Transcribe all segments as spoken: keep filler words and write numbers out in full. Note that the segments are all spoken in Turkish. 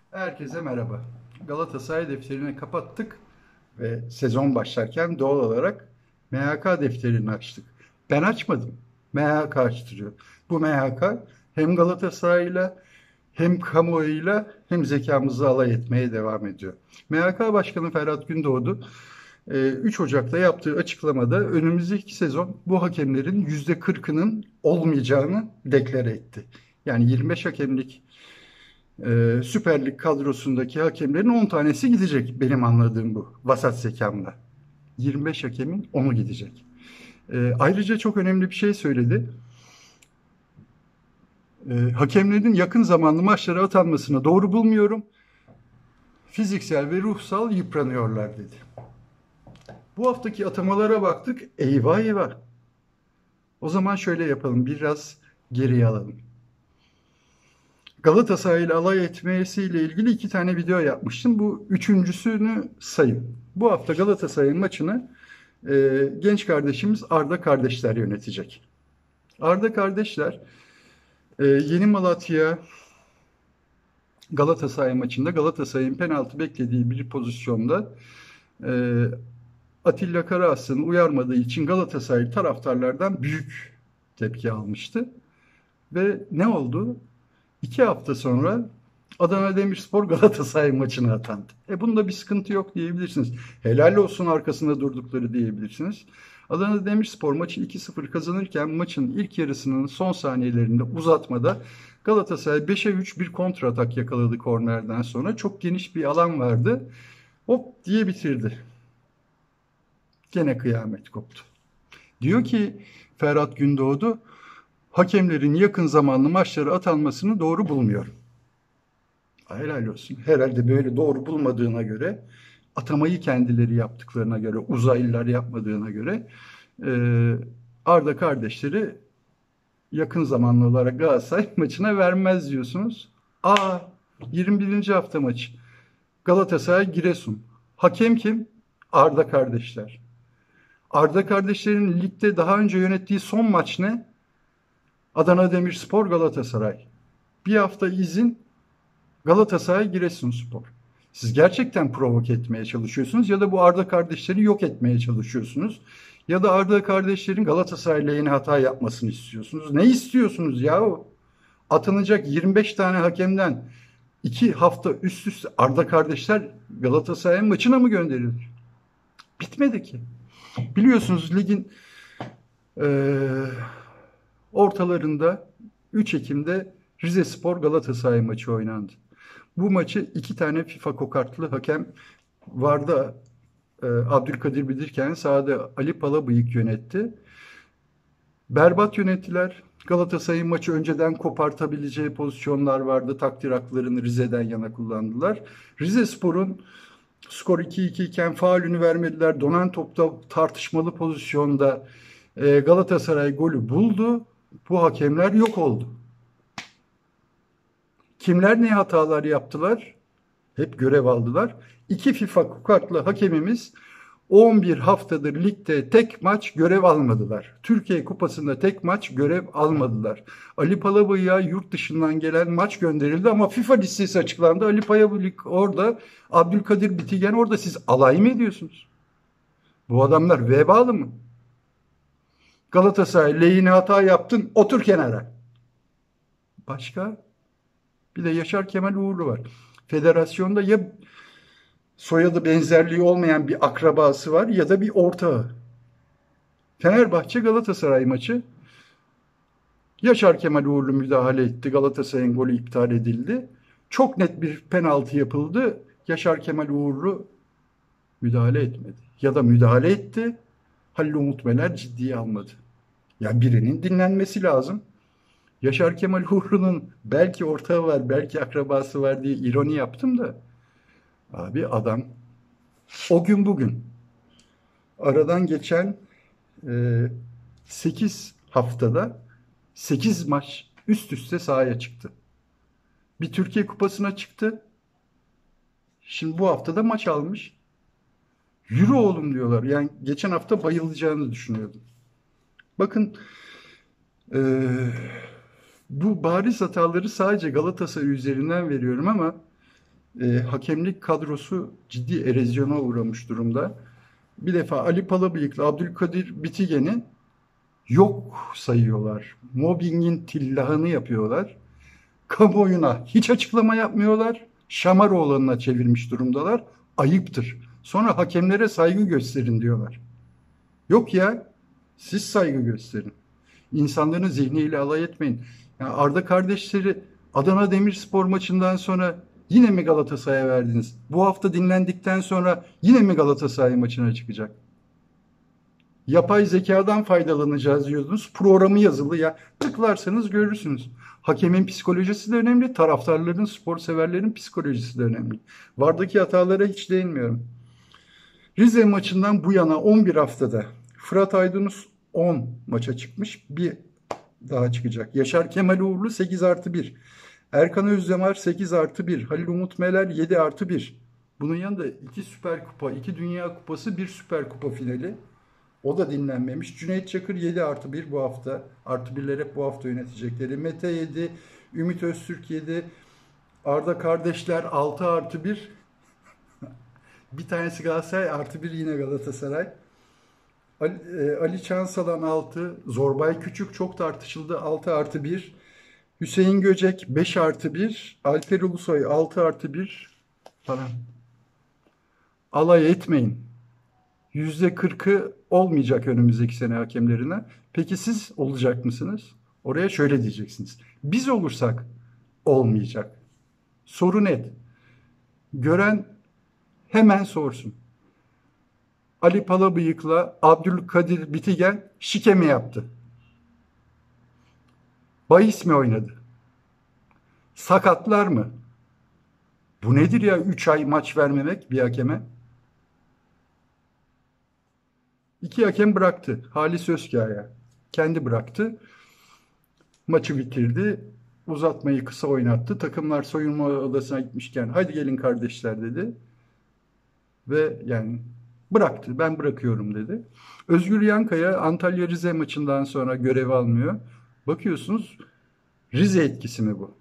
Herkese merhaba. Galatasaray defterini kapattık ve sezon başlarken doğal olarak M H K defterini açtık. Ben açmadım. M H K açtırıyor. Bu M H K hem Galatasaray'la hem kamuoyuyla hem zekamızı alay etmeye devam ediyor. M H K Başkanı Ferhat Gündoğdu e, üç Ocak'ta yaptığı açıklamada önümüzdeki sezon bu hakemlerin yüzde kırkının olmayacağını deklare etti. Yani yirmi beş hakemlik e, Süper Lig kadrosundaki hakemlerin on tanesi gidecek, benim anladığım bu vasat zekamla. yirmi beş hakemin onu gidecek. E, ayrıca çok önemli bir şey söyledi. E, hakemlerin yakın zamanlı maçlara atanmasını doğru bulmuyorum. Fiziksel ve ruhsal yıpranıyorlar dedi. Bu haftaki atamalara baktık. Eyvah eyvah. O zaman şöyle yapalım. Biraz geriye alalım. Galatasaray ile alay etmesiyle ilgili iki tane video yapmıştım. Bu üçüncüsünü sayın. Bu hafta Galatasaray'ın maçını e, genç kardeşimiz Arda Kardeşler yönetecek. Arda Kardeşler e, Yeni Malatya Galatasaray maçında Galatasaray'ın penaltı beklediği bir pozisyonda e, Atilla Karaas'ın uyarmadığı için Galatasaray taraftarlardan büyük tepki almıştı. Ve ne oldu? İki hafta sonra Adana Demirspor Galatasaray maçına atandı. E bunda bir sıkıntı yok diyebilirsiniz. Helal olsun arkasında durdukları diyebilirsiniz. Adana Demirspor maçı iki sıfır kazanırken maçın ilk yarısının son saniyelerinde uzatmada Galatasaray beşe üç bir kontratak yakaladı kornerden sonra. Çok geniş bir alan vardı. Hop diye bitirdi. Gene kıyamet koptu. Diyor ki Ferhat Gündoğdu, hakemlerin yakın zamanlı maçlara atanmasını doğru bulmuyor. Helal olsun. Herhalde böyle doğru bulmadığına göre, atamayı kendileri yaptıklarına göre, uzaylılar yapmadığına göre e, Arda Kardeşleri yakın zamanlı olarak Galatasaray maçına vermez diyorsunuz. Aa, yirmi birinci hafta maçı. Galatasaray Giresun. Hakem kim? Arda Kardeşler. Arda Kardeşler'in ligde daha önce yönettiği son maç ne? Adana Demirspor Galatasaray. Bir hafta izin, Galatasaray Giresunspor. Siz gerçekten provoke etmeye çalışıyorsunuz ya da bu Arda kardeşleri yok etmeye çalışıyorsunuz. Ya da Arda kardeşlerin Galatasaray'la yeni hata yapmasını istiyorsunuz. Ne istiyorsunuz yahu? Atanacak yirmi beş tane hakemden iki hafta üst üste Arda kardeşler Galatasaray'ın maçına mı gönderilir? Bitmedi ki. Biliyorsunuz ligin eee, ortalarında üç Ekim'de Rizespor Galatasaray maçı oynandı. Bu maçı iki tane FIFA kokartlı hakem vardı. Ee, Abdülkadir Bilirken sahada Ali Palabıyık yönetti. Berbat yönettiler. Galatasaray'ın maçı önceden kopartabileceği pozisyonlar vardı. Takdir haklarını Rize'den yana kullandılar. Rizespor'un skor iki iki iken faulünü vermediler. Donan topta tartışmalı pozisyonda e, Galatasaray golü buldu. Bu hakemler yok oldu. Kimler ne hatalar yaptılar? Hep görev aldılar. İki FIFA kartlı hakemimiz on bir haftadır ligde tek maç görev almadılar. Türkiye Kupası'nda tek maç görev almadılar. Ali Palabıyık'a yurt dışından gelen maç gönderildi ama FIFA listesi açıklandı. Ali Palabıyık orada, Abdülkadir Bitigen orada. Siz alay mı ediyorsunuz? Bu adamlar vebalı mı? Galatasaray lehine hata yaptın, otur kenara. Başka? Bir de Yaşar Kemal Uğurlu var. Federasyonda ya soyadı benzerliği olmayan bir akrabası var ya da bir ortağı. Fenerbahçe Galatasaray maçı, Yaşar Kemal Uğurlu müdahale etti. Galatasaray'ın golü iptal edildi. Çok net bir penaltı yapıldı. Yaşar Kemal Uğurlu müdahale etmedi. Ya da müdahale etti. Halil Umut Meler ciddiye almadı. Yani birinin dinlenmesi lazım. Yaşar Kemal Uğurlu'nun belki ortağı var, belki akrabası var diye ironi yaptım da abi adam o gün bugün aradan geçen e, sekiz haftada sekiz maç üst üste sahaya çıktı. Bir Türkiye Kupası'na çıktı. Şimdi bu hafta da maç almış. Yürü oğlum diyorlar. Yani geçen hafta bayılacağını düşünüyordum. Bakın e, bu bariz hataları sadece Galatasaray üzerinden veriyorum ama E, hakemlik kadrosu ciddi erozyona uğramış durumda. Bir defa Ali Palabıyık'la Abdülkadir Bitigen'i yok sayıyorlar. Mobbingin tillahını yapıyorlar. Kamuoyuna hiç açıklama yapmıyorlar. Şamaroğlan'ına çevirmiş durumdalar. Ayıptır. Sonra hakemlere saygı gösterin diyorlar. Yok ya, siz saygı gösterin. İnsanların zihniyle alay etmeyin. Yani Arda kardeşleri Adana Demirspor maçından sonra yine mi Galatasaray'a verdiniz? Bu hafta dinlendikten sonra yine mi Galatasaray maçına çıkacak? Yapay zekadan faydalanacağız diyordunuz. Programı yazılı ya. Tıklarsanız görürsünüz. Hakemin psikolojisi de önemli. Taraftarların, spor severlerin psikolojisi de önemli. Vardaki hatalara hiç değinmiyorum. Rize maçından bu yana on bir haftada Fırat Aydınus on maça çıkmış. Bir daha çıkacak. Yaşar Kemal Uğurlu sekiz artı bir. Erkan Özdemir sekiz artı bir. Halil Umut Meler yedi artı bir. Bunun yanında iki Süper Kupa, iki Dünya Kupası, bir Süper Kupa finali. O da dinlenmemiş. Cüneyt Çakır yedi artı bir bu hafta. Artı birler hep bu hafta yönetecekleri. Mete yedi. Ümit Öztürk yedi. Arda kardeşler altı artı bir. Bir tanesi Galatasaray, artı bir yine Galatasaray. Ali, e, Ali Çansalan altı. Zorbay Küçük çok tartışıldı. altı artı bir. Hüseyin Göcek beş artı bir. Alper Ulusoy altı artı bir falan. Alay etmeyin. yüzde kırkı olmayacak önümüzdeki sene hakemlerine. Peki siz olacak mısınız? Oraya şöyle diyeceksiniz. Biz olursak olmayacak. Soru net. Gören hemen sorsun. Ali Palabıyık'la Abdülkadir Bitigen şike mi yaptı? Bahis mi oynadı? Sakatlar mı? Bu nedir ya, üç ay maç vermemek bir hakeme? İki hakem bıraktı. Halis Özkaya kendi bıraktı. Maçı bitirdi. Uzatmayı kısa oynattı. Takımlar soyunma odasına gitmişken hadi gelin kardeşler dedi. Ve yani bıraktı. Ben bırakıyorum dedi. Özgür Yankaya Antalya Rize maçından sonra görev almıyor. Bakıyorsunuz, Rize etkisi mi bu?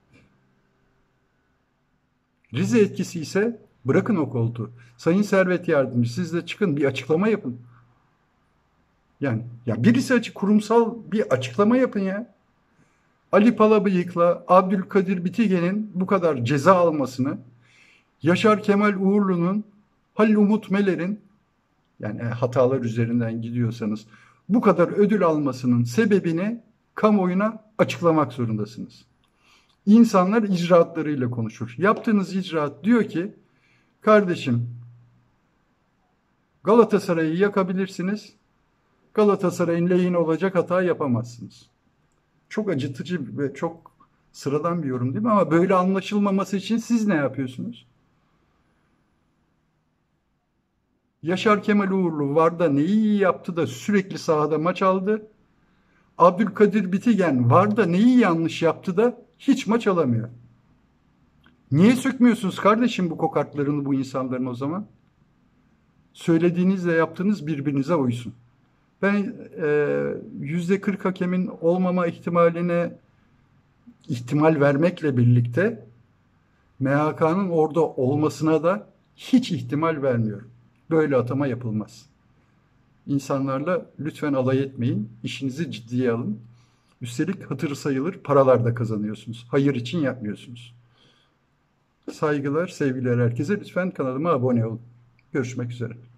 Rize etkisi ise bırakın o koltuğu. Sayın Servet Yardımcı, siz de çıkın bir açıklama yapın. Yani ya birisi açık, kurumsal bir açıklama yapın ya. Ali Palabıyık'la Abdülkadir Bitigen'in bu kadar ceza almasını, Yaşar Kemal Uğurlu'nun, Halil Umut Meler'in, yani hatalar üzerinden gidiyorsanız, bu kadar ödül almasının sebebini kamuoyuna açıklamak zorundasınız. İnsanlar icraatlarıyla konuşur. Yaptığınız icraat diyor ki, kardeşim Galatasaray'ı yakabilirsiniz, Galatasaray'ın lehine olacak hata yapamazsınız. Çok acıtıcı ve çok sıradan bir yorum değil mi? Ama böyle anlaşılmaması için siz ne yapıyorsunuz? Yaşar Kemal Uğurlu VAR'da neyi iyi yaptı da sürekli sahada maç aldı? Abdülkadir Bitigen VAR'da neyi yanlış yaptı da hiç maç alamıyor? Niye sökmüyorsunuz kardeşim bu kokartlarını bu insanların o zaman? Söylediğinizle yaptığınız birbirinize uysun. Ben e, yüzde kırk hakemin olmama ihtimaline ihtimal vermekle birlikte M H K'nın orada olmasına da hiç ihtimal vermiyorum. Böyle atama yapılmaz. İnsanlarla lütfen alay etmeyin. İşinizi ciddiye alın. Üstelik hatırı sayılır paralar da kazanıyorsunuz. Hayır için yapmıyorsunuz. Saygılar, sevgiler herkese. Lütfen kanalıma abone olun. Görüşmek üzere.